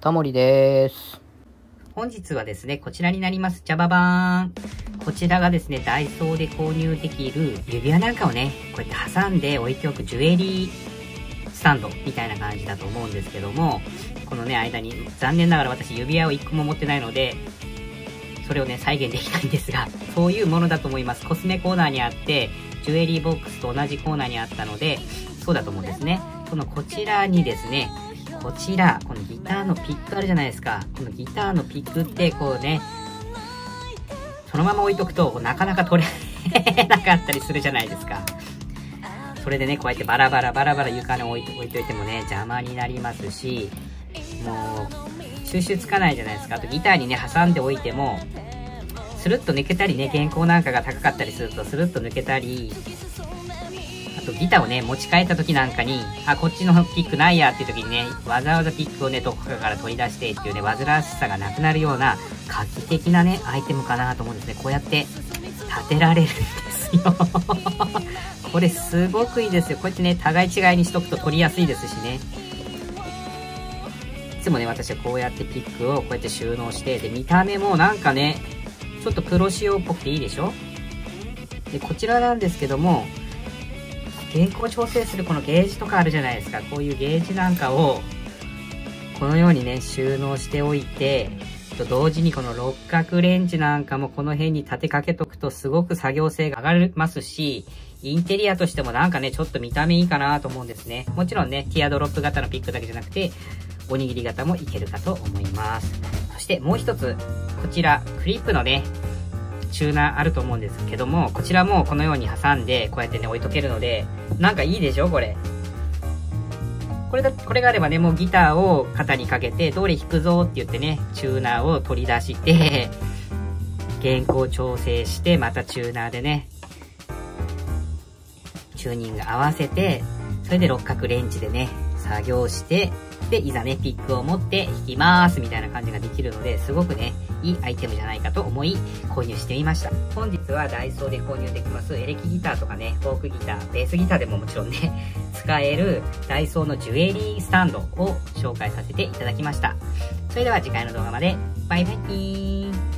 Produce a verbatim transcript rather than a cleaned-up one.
タモリです。 本日はですね、こちらになります。じゃばばーん。こちらがですね、ダイソーで購入できる指輪なんかをね、こうやって挟んで置いておくジュエリースタンドみたいな感じだと思うんですけども、このね、間に残念ながら私指輪をいっこも持ってないので、それをね、再現できないんですが、そういうものだと思います。コスメコーナーにあって、ジュエリーボックスと同じコーナーにあったので、そうだと思うんですね。このこちらにですね、こちら、このギターのピックあるじゃないですか。このギターのピックってこうね、そのまま置いとくとなかなか取れなかったりするじゃないですか。それでね、こうやってバラバラバラバラ床に置いと置いといてもね、邪魔になりますし、もう、収集つかないじゃないですか。あとギターにね、挟んでおいても、スルッと抜けたりね、原稿なんかが高かったりするとスルッと抜けたり、あとギターをね、持ち帰った時なんかに、あ、こっちのピックないやっていう時にね、わざわざピックをね、どこかから取り出してっていうね、煩わしさがなくなるような、画期的なね、アイテムかなと思うんですね。こうやって立てられるんですよ。これすごくいいですよ。こうやってね、互い違いにしとくと取りやすいですしね。いつもね、私はこうやってピックをこうやって収納して、で、見た目もなんかね、ちょっとプロ仕様っぽくていいでしょ？で、こちらなんですけども、原稿調整するこのゲージとかあるじゃないですか。こういうゲージなんかを、このようにね、収納しておいて、と同時にこの六角レンチなんかもこの辺に立てかけとくとすごく作業性が上がりますし、インテリアとしてもなんかね、ちょっと見た目いいかなと思うんですね。もちろんね、ティアドロップ型のピックだけじゃなくて、おにぎり型もいけるかと思います。そしてもう一つ、こちら、クリップのね、チューナーあると思うんですけども、こちらもこのように挟んで、こうやってね、置いとけるので、なんかいいでしょこれ。これだ、これがあればね、もうギターを肩にかけて、どれ弾くぞって言ってね、チューナーを取り出して、原稿調整して、またチューナーでね、チューニング合わせて、それで六角レンチでね、作業して、で、いざね、ピックを持って弾きますみたいな感じができるので、すごくね、いいアイテムじゃないかと思い、購入してみました。本日はダイソーで購入できます、エレキギターとかね、フォークギター、ベースギターでももちろんね、使えるダイソーのジュエリースタンドを紹介させていただきました。それでは次回の動画まで、バイバイキーン。